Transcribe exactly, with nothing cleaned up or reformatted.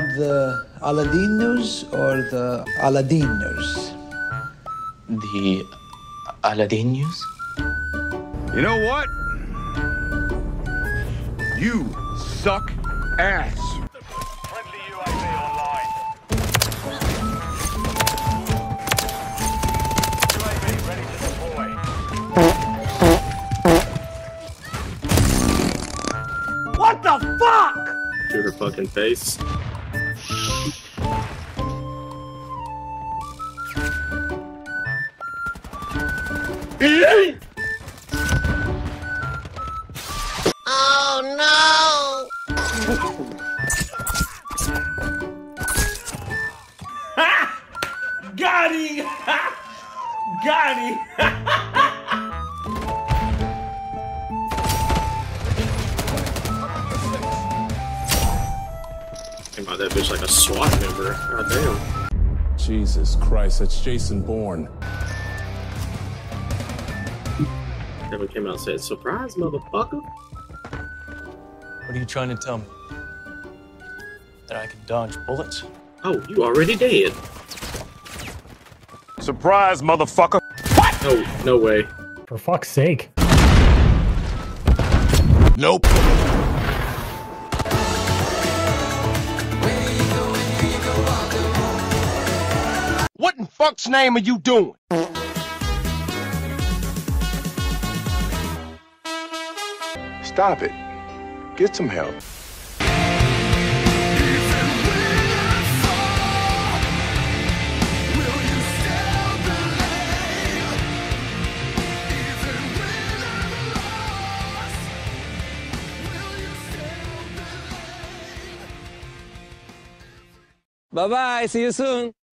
want the Aladdin news or the Aladdin news? The Aladdin news? You know what? You suck ass. Friendly U A V online. U A V ready to deploy. What the fuck? To her fucking face. Oh no! Got him! Got him! Came out that bitch like a SWAT member. God damn. Jesus Christ, that's Jason Bourne. Never came out and said, "Surprise, motherfucker." What are you trying to tell me? That I can dodge bullets? Oh, you already dead. Surprise, motherfucker. No, no way. For fuck's sake. Nope. What in fuck's name are you doing? Stop it. Get some help. Bye bye, see you soon.